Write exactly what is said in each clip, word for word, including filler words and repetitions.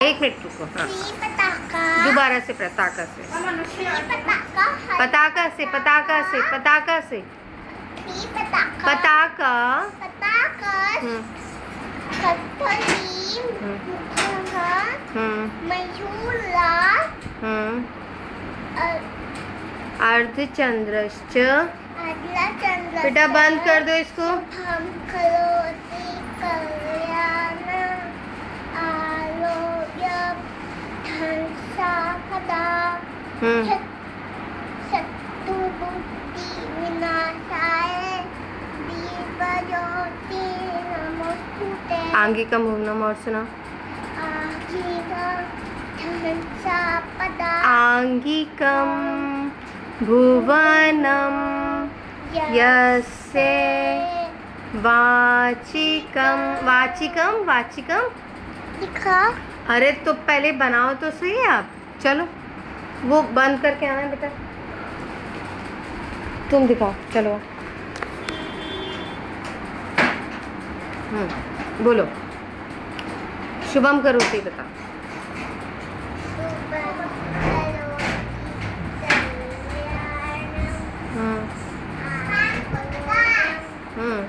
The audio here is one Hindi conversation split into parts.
एक मिनट रुको। हाँ दोबारा से पताका से पताका से पताका से पताका से पताका अर्धचंद्रश्च। बेटा बंद कर दो इसको। आंगिकम भुवनम और सुना। आंगिकम भुवनम यस्य वाचिकम वाचिकम वाचिकम दिखा। अरे तो पहले बनाओ तो सही आप। चलो वो बंद करके आना बेटा। तुम दिखाओ चलो। हम्म बोलो। शुभम करोति बता। हम्म हम्म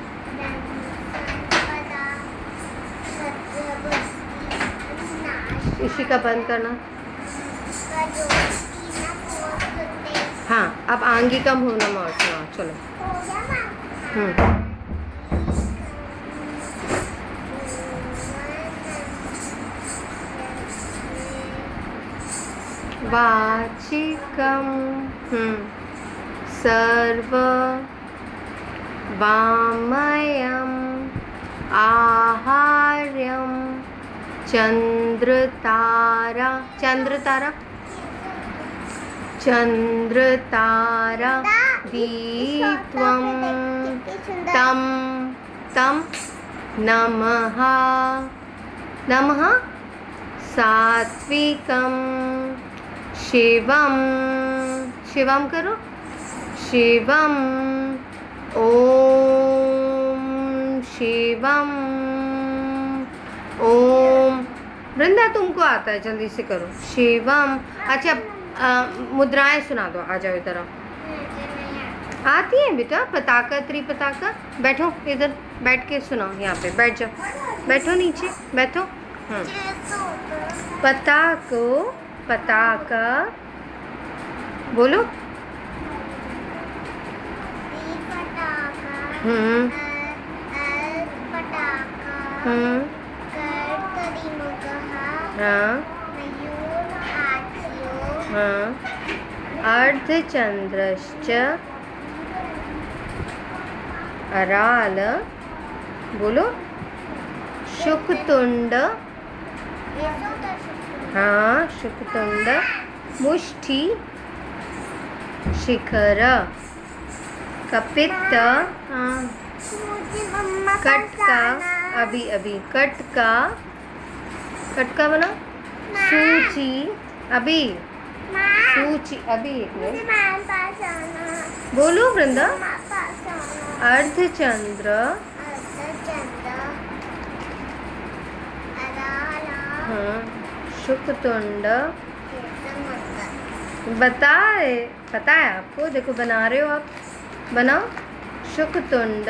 इसी का बंद करना। हाँ अब आंगिकम भुवनम और सुनाओ चलो। हम्म वाचिकम हम्म सर्व वामयम आहार्यम चंद्रतारा चंद्रतारा चंद्रतारा दीप्तम तम तम नमः नमः सात्विकम शिवम शिवम करो शिवम ओम शिवम ओम। वृंदा तुमको आता है जल्दी से करो शिवम। अच्छा आ, मुद्राएं सुना दो। आ जाओ इधर आओ। आती है बेटा पताका त्रिपताका। बैठो इधर बैठ के सुनाओ। यहाँ पे बैठ जाओ। बैठो नीचे बैठो। पताको पताका बोलो। हम्म हम्म हाँ हाँ अर्धचंद्रश्च अराल बोलो। शुकतुंड हाँ शुकतुंड मुष्टि शिखर कपित्त हाँ कटका अभी अभी कटका कटका बना। सूची अभी सूची अभी एक मिनट बोलो वृंदा। अर्धचंद्र हाँ शुकतुंड बताए बताया आपको। देखो बना रहे हो आप। बनाओ शुकतुंड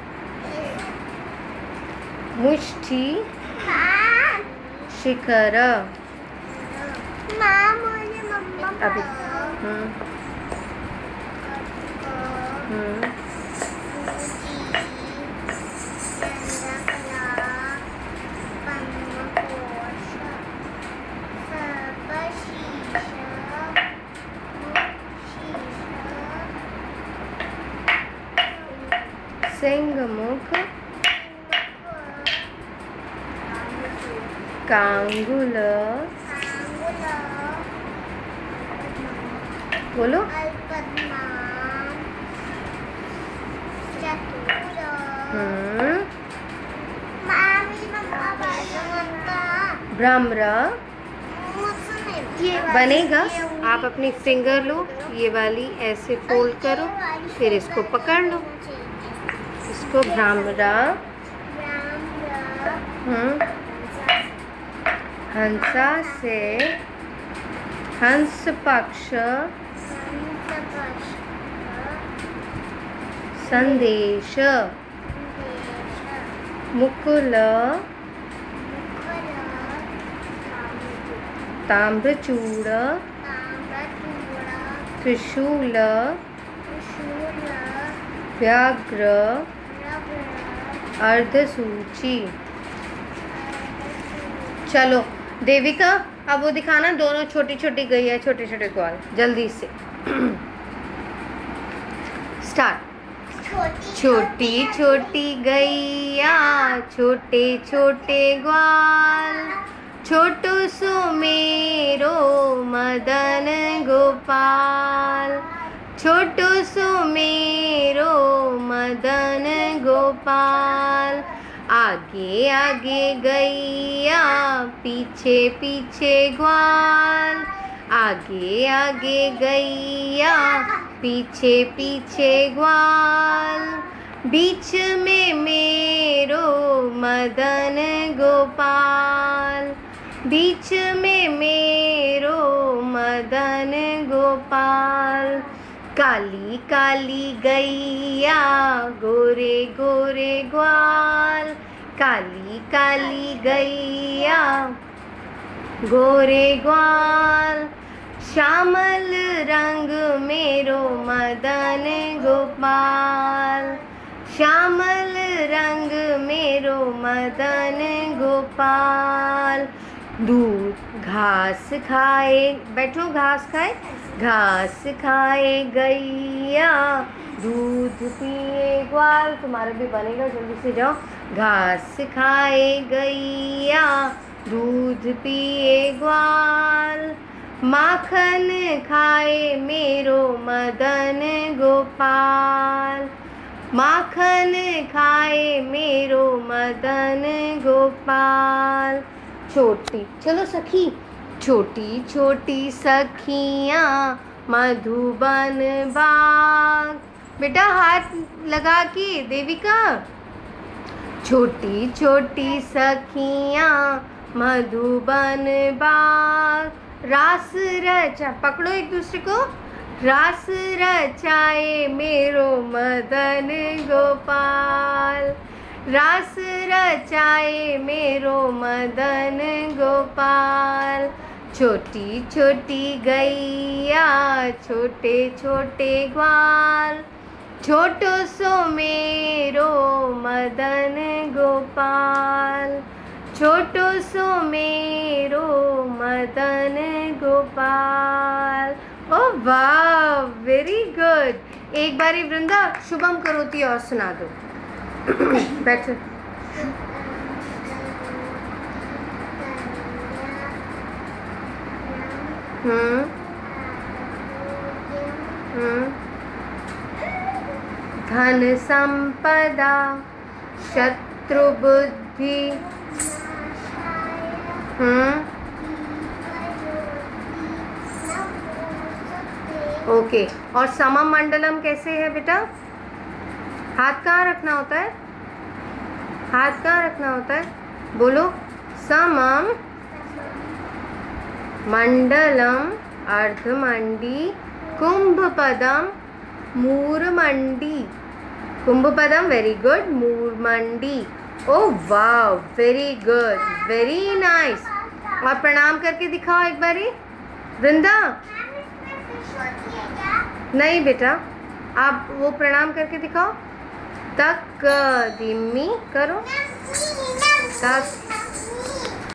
मुष्टि शिखर अभी हम्म हम्म सिंहमुख कांगुल बोलो। हम्म भ्रमर बनेगा। आप अपनी फिंगर लो ये वाली ऐसे फोल्ड करो फिर इसको पकड़ लो। इसको भ्रमरा हम्म हंसा से हंस पक्ष संदेश मुकुल ताम्रचूड़ त्रिशूल व्याघ्र अर्धसूची। चलो देविका, अब वो दिखाना, दोनों छोटी छोटी गई है, छोटे छोटे ग्वाल, जल्दी से स्टार्ट। छोटी छोटी गैया छोटे छोटे ग्वाल, छोटू सो मेरो मदन गोपाल, छोटू सो मेरो मदन गोपाल। आगे आगे गैया पीछे पीछे ग्वाल, आगे आगे गैया पीछे पीछे ग्वाल, बीच में मेरो मदन गोपाल, बीच में मेरो मदन गोपाल। काली काली गैया गोरे गोरे ग्वाल, काली काली गैया गोरे ग्वाल, श्यामल रंग मेरो मदन गोपाल, श्यामल रंग मेरो मदन गोपाल। दूध घास खाए, बैठो, घास खाए, घास खाए गैया, दूध पिए ग्वाल। तुम्हारा भी बनेगा, जल्दी से जाओ। घास खाए गैया दूध पिए ग्वाल, माखन खाए मेरो मदन गोपाल, माखन खाए मेरो मदन गोपाल। छोटी, चलो सखी, छोटी छोटी सखियाँ मधुबन बाग। बेटा हाथ लगा के देविका। छोटी छोटी सखियाँ मधुबन बाग, रास रचा, पकड़ो एक दूसरे को, रास रचाए मेरो मदन गोपाल, रास रचाए मेरो मदन गोपाल। छोटी छोटी गैया छोटे छोटे ग्वाल, छोटो सो मेरो मदन गोपाल, छोटो सो मेरो मदन गोपाल। ओह वाह, वेरी गुड। एक बारी वृंदा शुभम करोती और सुना दो। बैठो। हम्म हम्म धन संपदा शत्रु बुद्धि। हम्म ओके, और समम मंडलम कैसे है बेटा? हाथ कहाँ रखना होता है? हाथ कहाँ रखना होता है? बोलो। समम मंडलम अर्धमंडी कुंभपदम मूरमंडी। कुंभपदम, वेरी गुड। मूरमंडी, ओह वाह, वेरी गुड, वेरी नाइस। और प्रणाम करके दिखाओ एक बारी वृंदा। नहीं बेटा, आप वो प्रणाम करके दिखाओ। तक दिम्मी करो। तक